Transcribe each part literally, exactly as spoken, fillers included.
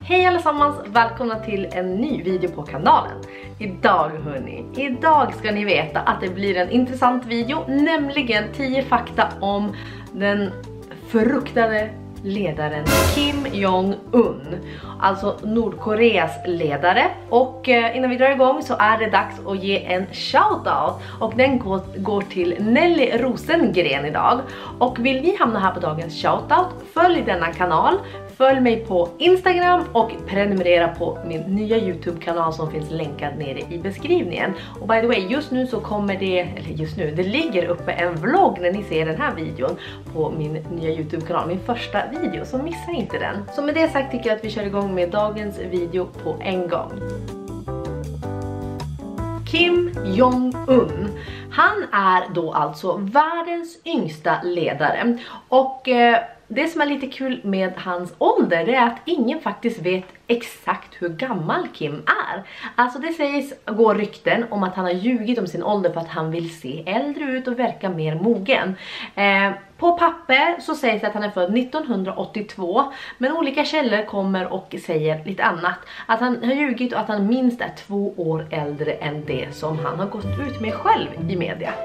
Hej allesammans, välkomna till en ny video på kanalen. Idag hörni, idag ska ni veta att det blir en intressant video, nämligen tio fakta om den fruktade ledaren Kim Jong-Un, alltså Nordkoreas ledare. Och eh, innan vi drar igång så är det dags att ge en shoutout, och den går, går till Nelly Rosengren idag. Och vill ni hamna här på dagens shoutout, följ denna kanal, följ mig på Instagram och prenumerera på min nya YouTube-kanal som finns länkad nere i beskrivningen. Och by the way, just nu så kommer det, eller just nu, det ligger uppe en vlogg när ni ser den här videon på min nya YouTube-kanal, min första video, så missa inte den. Så med det sagt tycker jag att vi kör igång med dagens video på en gång. Kim Jong-Un, han är då alltså världens yngsta ledare, och eh, det som är lite kul med hans ålder är att ingen faktiskt vet exakt hur gammal Kim är. Alltså det sägs, går rykten om att han har ljugit om sin ålder för att han vill se äldre ut och verka mer mogen. Eh, på papper så sägs det att han är född nittonhundraåttiotvå, men olika källor kommer och säger lite annat. Att han har ljugit och att han minst är två år äldre än det som han har gått ut med själv i media.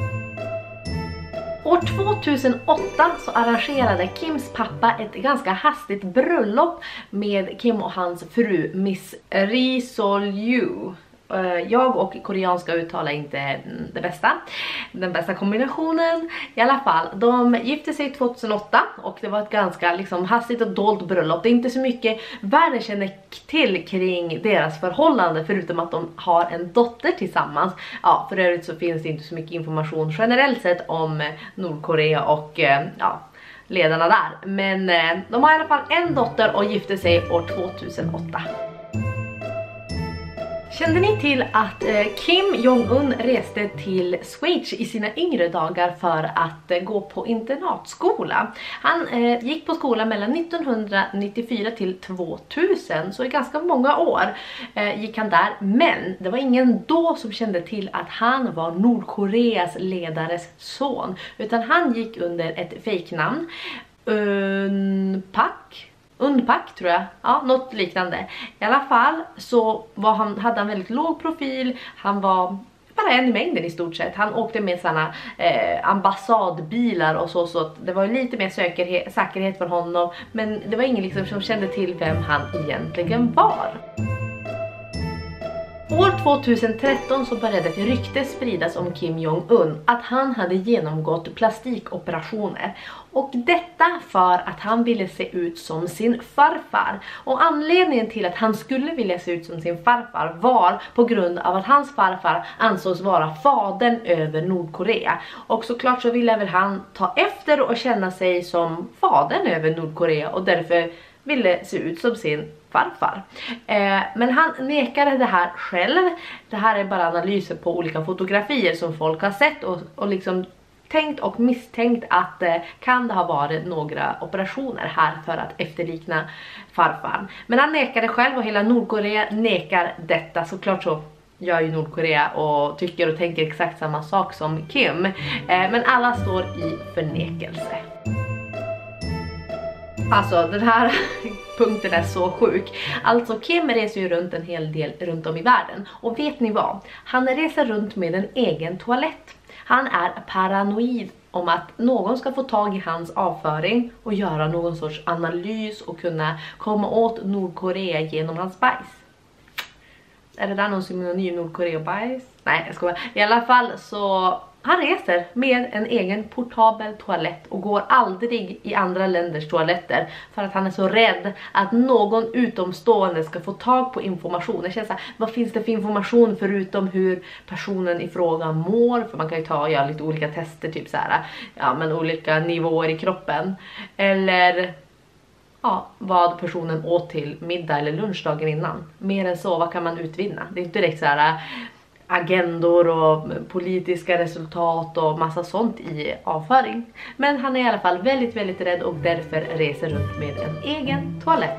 År tvåtusenåtta så arrangerade Kims pappa ett ganska hastigt bröllop med Kim och hans fru Miss Ri Sol-ju. Jag och koreanska uttalar inte det bästa, den bästa kombinationen. I alla fall, de gifte sig tvåtusenåtta och det var ett ganska liksom hastigt och dolt bröllop. Det är inte så mycket världen känner till kring deras förhållande, förutom att de har en dotter tillsammans. Ja, för övrigt så finns det inte så mycket information generellt sett om Nordkorea och ja, ledarna där. Men de har i alla fall en dotter och gifte sig år tvåtusenåtta. Kände ni till att eh, Kim Jong-Un reste till Schweiz i sina yngre dagar för att eh, gå på internatskola? Han eh, gick på skola mellan nittonhundranittiofyra till tvåtusen, så i ganska många år eh, gick han där. Men det var ingen då som kände till att han var Nordkoreas ledares son, utan han gick under ett fejknamn, Unpak. Unpak tror jag, ja, något liknande. I alla fall så var han, hade han väldigt låg profil. Han var bara en i mängden i stort sett. Han åkte med såna eh, ambassadbilar och så, så det var lite mer säkerhet, säkerhet för honom. Men det var ingen liksom som kände till vem han egentligen var. År tvåtusentretton så började ett rykte spridas om Kim Jong-Un att han hade genomgått plastikoperationer. Och detta för att han ville se ut som sin farfar. Och anledningen till att han skulle vilja se ut som sin farfar var på grund av att hans farfar ansågs vara fadern över Nordkorea. Och såklart så ville väl han ta efter och känna sig som fadern över Nordkorea, och därför ville se ut som sin farfar. Eh, men han nekade det här själv. Det här är bara analyser på olika fotografier som folk har sett och, och liksom tänkt och misstänkt att eh, kan det ha varit några operationer här för att efterlikna farfar. Men han nekade själv, och hela Nordkorea nekar detta. Såklart så gör ju Nordkorea och tycker och tänker exakt samma sak som Kim. Eh, men alla står i förnekelse. Alltså den här punkten är så sjuk. Alltså Kim reser ju runt en hel del runt om i världen. Och vet ni vad? Han reser runt med en egen toalett. Han är paranoid om att någon ska få tag i hans avföring och göra någon sorts analys och kunna komma åt Nordkorea genom hans bajs. Är det där någon synonym, Nordkorea och bajs? Nej, jag ska bara. I alla fall så han reser med en egen portabel toalett och går aldrig i andra länders toaletter för att han är så rädd att någon utomstående ska få tag på information. Det känns så här, vad finns det för information förutom hur personen i fråga mår? För man kan ju ta och göra lite olika tester, typ så här, ja, men olika nivåer i kroppen. Eller ja, vad personen åt till middag eller lunchdagen innan. Mer än så, vad kan man utvinna? Det är inte direkt så här agendor och politiska resultat och massa sånt i avföring. Men han är i alla fall väldigt väldigt rädd och därför reser runt med en egen toalett.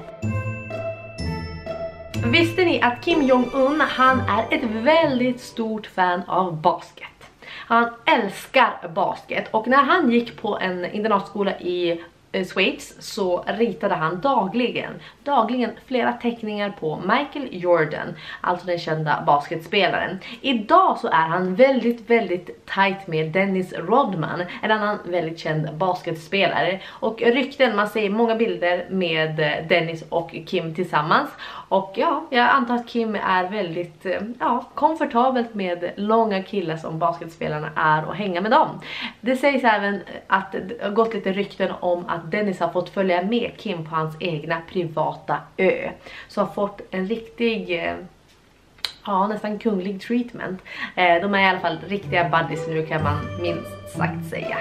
Visste ni att Kim Jong-Un, han är ett väldigt stort fan av basket. Han älskar basket, och när han gick på en internatskola i Schweiz så ritade han dagligen, dagligen flera teckningar på Michael Jordan, alltså den kända basketspelaren. Idag så är han väldigt, väldigt tight med Dennis Rodman, en annan väldigt känd basketspelare. Och rykten, man ser många bilder med Dennis och Kim tillsammans. Och ja, jag antar att Kim är väldigt ja, komfortabelt med långa killar som basketspelarna är och hänga med dem. Det sägs även att det har gått lite rykten om att Dennis har fått följa med Kim på hans egna privata ö. Så har fått en riktig, ja nästan kunglig treatment. De är i alla fall riktiga buddies nu kan man minst sagt säga.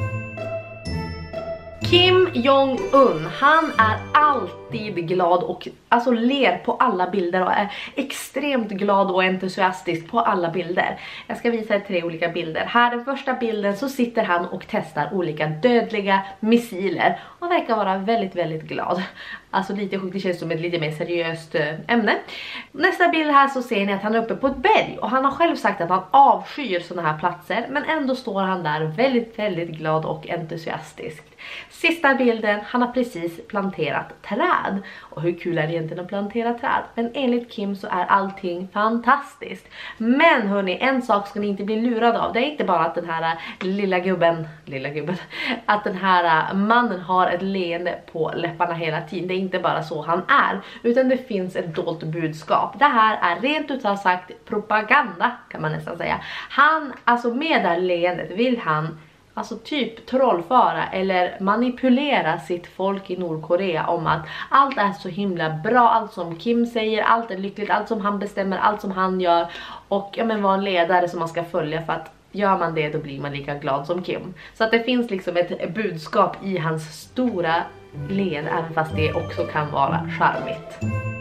Kim Jong-Un, han är alltid glad och alltså ler på alla bilder och är extremt glad och entusiastisk på alla bilder. Jag ska visa er tre olika bilder. Här den första bilden så sitter han och testar olika dödliga missiler och verkar vara väldigt väldigt glad. Alltså lite sjukt, det känns som ett lite mer seriöst ämne. Nästa bild här så ser ni att han är uppe på ett berg och han har själv sagt att han avskyr sådana här platser, men ändå står han där väldigt väldigt glad och entusiastisk. Sista bilden, han har precis planterat träd. Och hur kul är det egentligen att plantera träd? Men enligt Kim så är allting fantastiskt. Men hörni, en sak ska ni inte bli lurade av. Det är inte bara att den här lilla gubben, lilla gubben, att den här mannen har ett leende på läpparna hela tiden. Det är inte bara så han är, utan det finns ett dolt budskap. Det här är rent ut sagt propaganda kan man nästan säga. Han, alltså med det här leendet vill han alltså typ trollfara eller manipulera sitt folk i Nordkorea om att allt är så himla bra, allt som Kim säger, allt är lyckligt, allt som han bestämmer, allt som han gör, och ja men vara en ledare som man ska följa, för att gör man det då blir man lika glad som Kim. Så att det finns liksom ett budskap i hans stora led, även fast det också kan vara charmigt.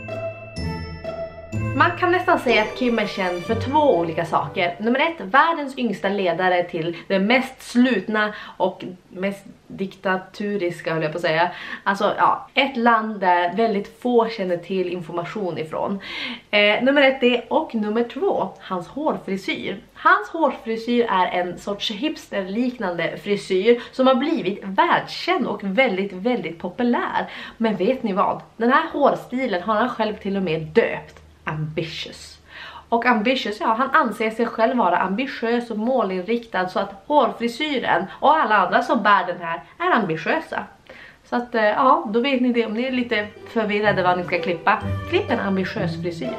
Man kan nästan säga att Kim är känd för två olika saker. Nummer ett, världens yngsta ledare till det mest slutna och mest diktaturiska, höll jag på att säga. Alltså ja, ett land där väldigt få känner till information ifrån. Eh, nummer ett det, och nummer två, hans hårfrisyr. Hans hårfrisyr är en sorts hipsterliknande frisyr som har blivit världskänd och väldigt, väldigt populär. Men vet ni vad? Den här hårstilen har han själv till och med döpt Ambitious. Och ambitious, ja, han anser sig själv vara ambitiös och målinriktad, så att hårfrisyren och alla andra som bär den här är ambitiösa. Så att ja, då vet ni det. Om ni är lite förvirrade vad ni ska klippa, klipp en ambitiös frisyr.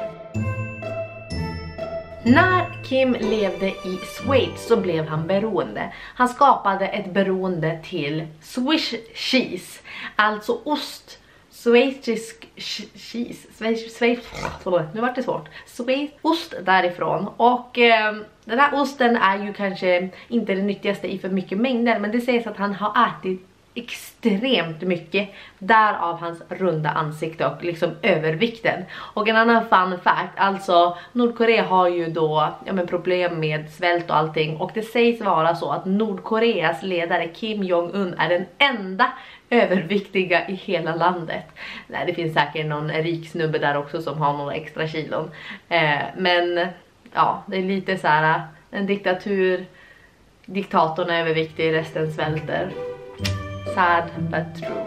När Kim levde i Schweiz så blev han beroende. Han skapade ett beroende till Swiss cheese, alltså ost. Schweizisk cheese, Schweiz, Schweiz, nu vart det svårt. Schweiz, ost därifrån. Och eh, den här osten är ju kanske inte det nyttigaste i för mycket mängder, men det sägs att han har ätit extremt mycket, därav hans runda ansikte och liksom övervikten. Och en annan fun fact, alltså Nordkorea har ju då ja, men problem med svält och allting, och det sägs vara så att Nordkoreas ledare Kim Jong-Un är den enda överviktiga i hela landet. Nej, det finns säkert någon rik snubbe där också som har några extra kilon. Eh, men ja, det är lite så här en diktatur, diktatorn är överviktig, resten svälter. Sad but true.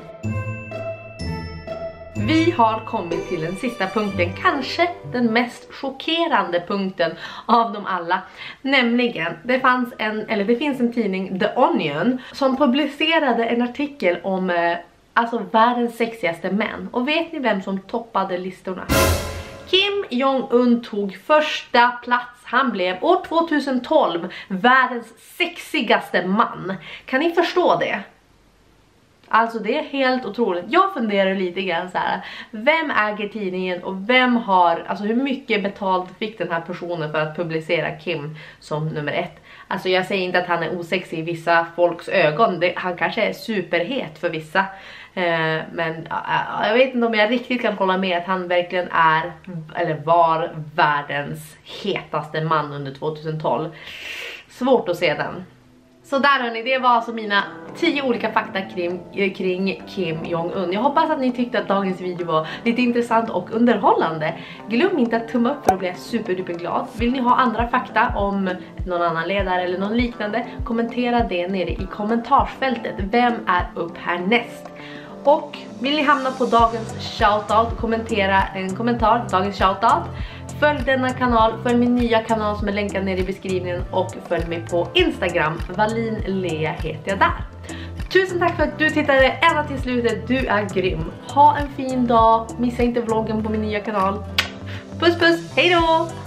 Vi har kommit till den sista punkten, kanske den mest chockerande punkten av dem alla. Nämligen, det fanns en, eller det finns en tidning, The Onion, som publicerade en artikel om eh, alltså världens sexigaste män. Och vet ni vem som toppade listorna? Kim Jong-Un tog första plats. Han blev år tjugohundratolv världens sexigaste man. Kan ni förstå det? Alltså det är helt otroligt. Jag funderar lite grann så här: vem äger tidningen och vem har, alltså hur mycket betalt fick den här personen för att publicera Kim som nummer ett? Alltså jag säger inte att han är osexig i vissa folks ögon. Det, han kanske är superhet för vissa. Eh, men uh, jag vet inte om jag riktigt kan hålla med att han verkligen är, eller var, världens hetaste man under tjugohundratolv. Svårt att se den. Så där hörni, det var alltså mina tio olika fakta kring, kring Kim Jong-Un. Jag hoppas att ni tyckte att dagens video var lite intressant och underhållande. Glöm inte att tumma upp för att bli superduper glad. Vill ni ha andra fakta om någon annan ledare eller någon liknande, kommentera det nere i kommentarsfältet. Vem är upp härnäst? Och vill ni hamna på dagens shoutout, kommentera en kommentar, dagens shoutout. Följ denna kanal, följ min nya kanal som är länkad ner i beskrivningen och följ mig på Instagram, Wallin Lea heter jag där. Tusen tack för att du tittade ända till slutet, du är grym. Ha en fin dag, missa inte vloggen på min nya kanal. Puss puss, hej då!